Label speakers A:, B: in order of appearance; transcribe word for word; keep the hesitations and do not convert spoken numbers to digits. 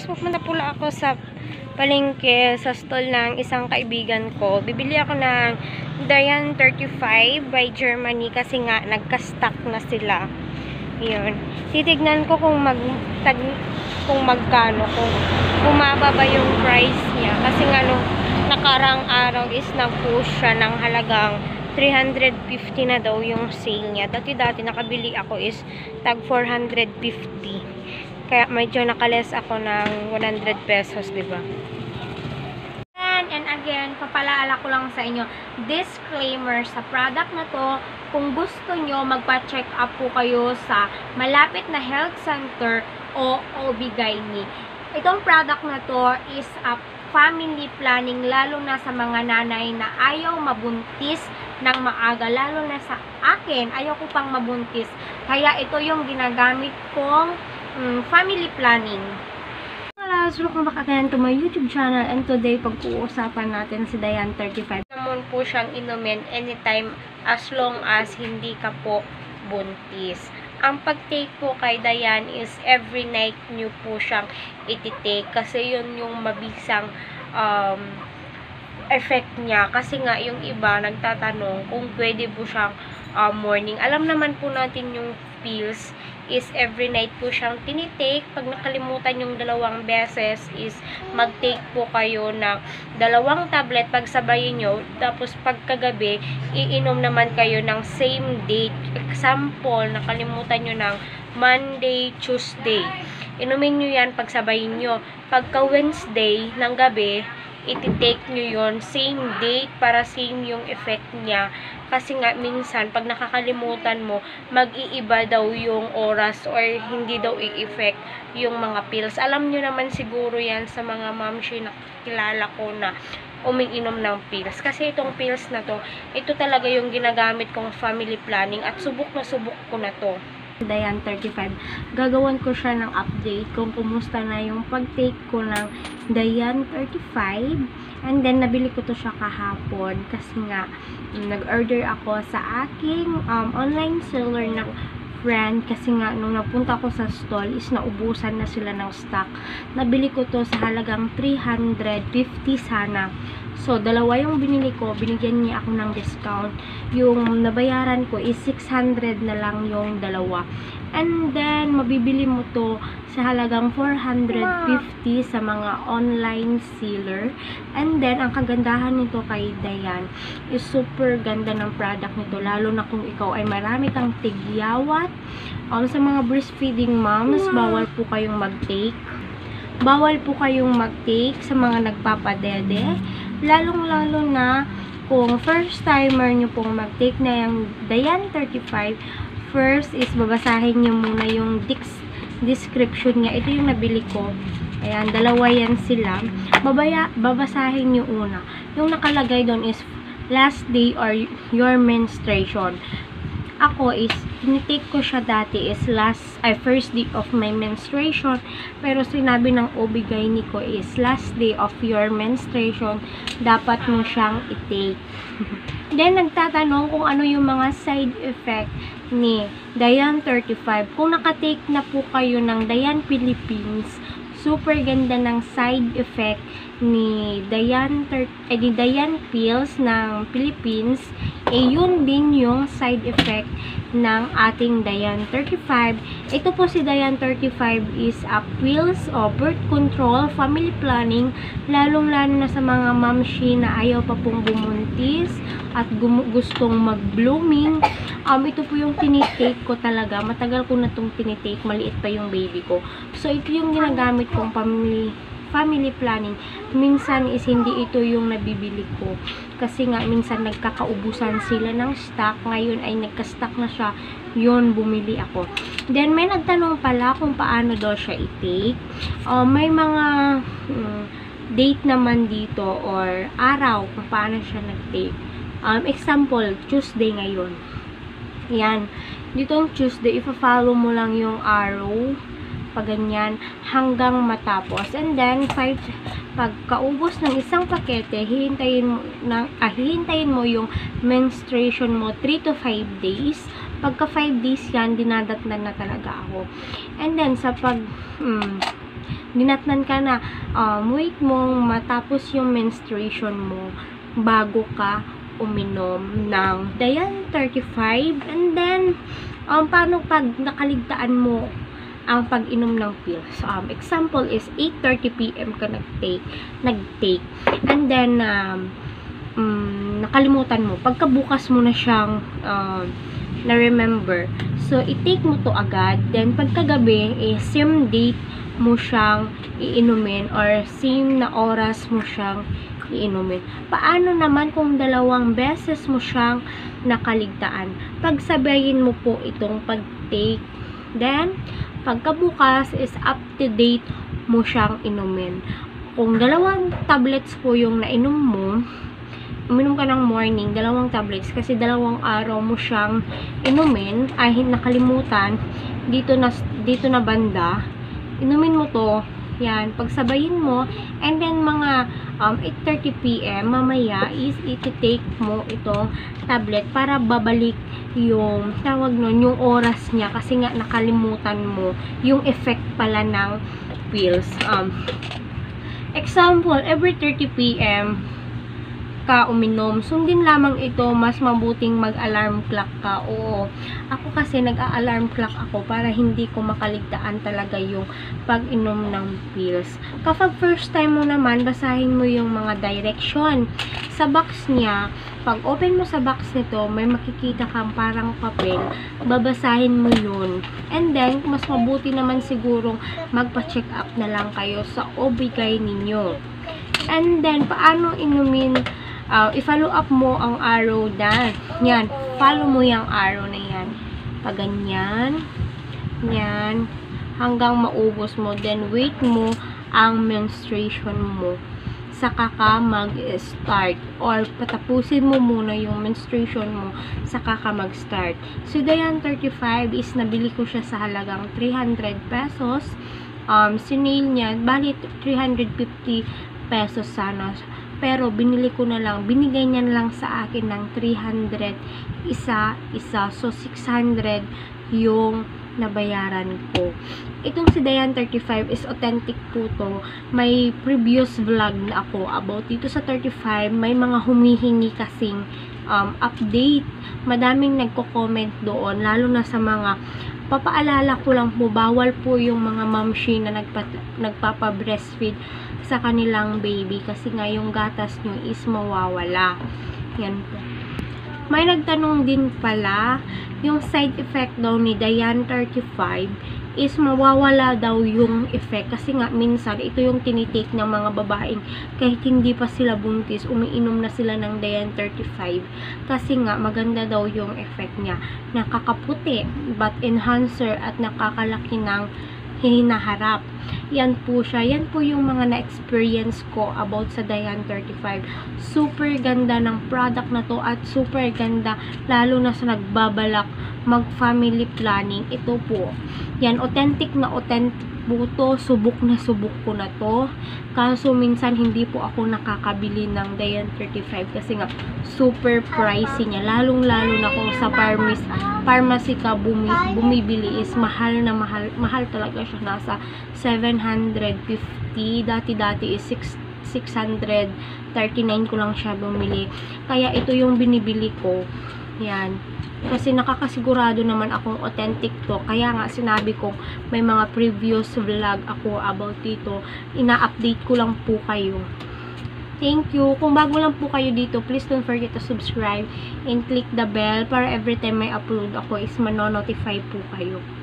A: guys, pupunta pula ako sa palengke sa stall ng isang kaibigan ko. Bibili ako ng Diane thirty-five by Germany kasi nga nagka-stock na sila. Yun. Titignan ko kung mag tag, kung magkano, kung bumababa yung price niya kasi nga nung nakarang araw is nag-push siya ng halagang three hundred fifty na daw yung sale niya. Dati-dati nakabili ako is tag four hundred fifty. Kaya medyo nakales ako ng one hundred pesos, diba? And, and again, papalaala ko lang sa inyo, disclaimer sa product na to, kung gusto nyo, magpa-check up po kayo sa malapit na health center o O B G Y N. Itong product na to is a family planning, lalo na sa mga nanay na ayaw mabuntis ng maaga, lalo na sa akin, ayaw ko pang mabuntis. Kaya ito yung ginagamit kong um, family planning. Hello, welcome back again to my YouTube channel, and today pag-uusapan natin si Diane thirty-five. Naman po siyang inumin anytime as long as hindi ka po buntis. Ang pag-take po kay Diane is every night nyo po siyang iti-take kasi yun yung mabisang um, effect niya. Kasi nga yung iba nagtatanong kung pwede po siyang uh, morning. Alam naman po natin yung pills is every night po siyang tinitake. Pag nakalimutan yung dalawang beses is mag-take po kayo ng dalawang tablet pagsabayin nyo. Tapos pagkagabi, iinom naman kayo ng same date. Example, nakalimutan nyo ng Monday, Tuesday. Inumin nyo yan pagsabayin nyo. Pagka Wednesday ng gabi, iti-take nyo yon same date para same yung effect niya. Kasi nga minsan pag nakakalimutan mo, mag-iiba daw yung oras or hindi daw i-effect yung mga pills. Alam nyo naman siguro yan sa mga mamshi na kilala ko na umiinom ng pills. Kasi itong pills na to, ito talaga yung ginagamit kong family planning at subok na subok ko na to. Diane thirty-five. Gagawan ko siya ng update kung kumusta na yung pag-take ko ng Diane thirty-five. And then, nabili ko to siya kahapon kasi nga, nag-order ako sa aking um, online seller ng friend kasi nga, nung napunta ko sa stall is naubusan na sila ng stock. Nabili ko to sa halagang three hundred fifty sana. So, dalawa yung binili ko, binigyan niya ako ng discount. Yung nabayaran ko is six hundred na lang yung dalawa. And then, mabibili mo to sa halagang four hundred fifty sa mga online seller. And then, ang kagandahan nito kay Diane is super ganda ng product nito. Lalo na kung ikaw ay marami kang tigyawat. Um, sa mga breastfeeding moms, bawal po kayong mag-take. Bawal po kayong mag-take sa mga nagpapadede. Lalong-lalo na kung first timer nyo pong mag-take na yung Diane thirty-five, first is babasahin nyo muna yung description niya. Ito yung nabili ko. Ayan, dalawa yan sila. Babaya, babasahin nyo una. Yung nakalagay doon is last day or your menstruation. Ako is, tinitake ko siya dati is last, ay first day of my menstruation. Pero sinabi ng O B G Y N ko is last day of your menstruation, dapat mo siyang i-take. Then, nagtatanong kung ano yung mga side effect ni Diane thirty-five. Kung nakatake na po kayo ng Diane Philippines, super ganda ng side effect ni Diane, eh, ni Diane Pills ng Philippines. Eh, yun din yung side effect ng ating Diane thirty-five. Ito po si Diane thirty-five is a pills o birth control, family planning, lalong-lalo na sa mga mamshi na ayaw pa pong bumuntis at gustong mag-blooming. Um, ito po yung tinitake ko talaga. Matagal ko na itong tinitake. Maliit pa yung baby ko. So, ito yung ginagamit kong family family planning. Minsan is hindi ito yung nabibili ko. Kasi nga, minsan nagkakaubusan sila ng stock. Ngayon ay nagka-stock na siya. Yun, bumili ako. Then, may nagtanong pala kung paano daw siya i-take. Uh, may mga hmm, date naman dito or araw kung paano siya nag-take. Um, example, Tuesday ngayon. Yan. Dito ang Tuesday, ipa-follow mo lang yung arrow pag ganyan, hanggang matapos. And then, five, pagkaubos ng isang pakete, hihintayin mo, na, ah, hihintayin mo yung menstruation mo three to five days. Pagka five days yan, dinadatnan na talaga ako. And then, sa pag, hmm, dinatnan ka na, um, wait mo matapos yung menstruation mo bago ka uminom ng Dayan thirty-five. And then, um, paano pag nakaligtaan mo ang pag-inom ng pills? Um, example is, eight thirty p m ka nag-take, nag-take. And then, um, um, nakalimutan mo. Pagkabukas mo na siyang um, na-remember. So, i-take mo to agad. Then, pagkagabi, eh, same date mo siyang iinumin or same na oras mo siyang iinumin. Paano naman kung dalawang beses mo siyang nakaligtaan? Pagsabayin mo po itong pag-take. Then, pagkabukas is up to date mo siyang inumin. Kung dalawang tablets po yung nainom mo, uminom ka ng morning, dalawang tablets, kasi dalawang araw mo siyang inumin, ay nakalimutan, dito na, dito na banda, inumin mo to, yan, pagsabayin mo, and then mga um, eight thirty p m mamaya is iti-take mo itong tablet para babalik yung tawag nun, yung oras niya, kasi nga nakalimutan mo yung effect pala ng pills. Um, example, every thirty p m ka uminom, sundin lamang ito, mas mabuting mag-alarm clock ka. Oo, ako kasi nag-a-alarm clock ako para hindi ko makaligtaan talaga yung pag-inom ng pills. Kapag first time mo naman, basahin mo yung mga direction sa box niya. Pag open mo sa box nito, may makikita kang parang papel, babasahin mo yun. And then, mas mabuti naman sigurong magpa-check up na lang kayo sa O B G Y N ninyo. And then, paano inumin? Uh, i-follow up mo ang arrow na. Yan. Follow mo yung arrow na yan. Pag ganyan. Yan. Hanggang maubos mo. Then, wait mo ang menstruation mo. Saka ka mag-start. Or, patapusin mo muna yung menstruation mo. Saka ka mag-start. So, Dayan thirty-five is nabili ko siya sa halagang three hundred pesos. Um, sinail niya, bali three hundred fifty pesos sana. Pero, binili ko na lang, binigay niya lang sa akin ng three hundred, isa, isa. So, six hundred yung nabayaran ko. Itong si Dayan thirty-five is authentic po to. May previous vlog na ako about dito sa thirty-five. May mga humihingi kasing um, update. Madaming nagko-comment doon, lalo na sa mga papaalala ko lang po, bawal po yung mga mamshi na nagpa, nagpapa-breastfeed sa kanilang baby kasi nga yung gatas nyo is mawawala. Yan po. May nagtanong din pala, yung side effect daw ni Dayan thirty-five is mawawala daw yung effect kasi nga minsan ito yung tinitake ng mga babaeng kahit hindi pa sila buntis, umiinom na sila ng Dayan thirty-five kasi nga maganda daw yung effect niya, nakakaputi, but enhancer at nakakalaki ng hinaharap. Yan po siya. Yan po yung mga na-experience ko about sa Dayan thirty-five. Super ganda ng product na to at super ganda lalo na sa nagbabalak mag-family planning. Ito po. Yan, authentic na authentic po to. Subok na subok ko na to. Kaso minsan hindi po ako nakakabili ng Dayan thirty-five kasi nga super pricey niya. Lalong lalo na kung sa pharmacy, pharmacy ka bumi, bumibili is mahal na mahal. Mahal talaga siya. Nasa seven hundred fifty. Dati-dati is six hundred thirty-nine ko lang siya bumili. Kaya ito yung binibili ko. Yan. Kasi nakakasigurado naman akong authentic to. Kaya nga sinabi ko may mga previous vlog ako about dito. Ina-update ko lang po kayo. Thank you. Kung bago lang po kayo dito, please don't forget to subscribe and click the bell para every time may upload ako is manonotify po kayo.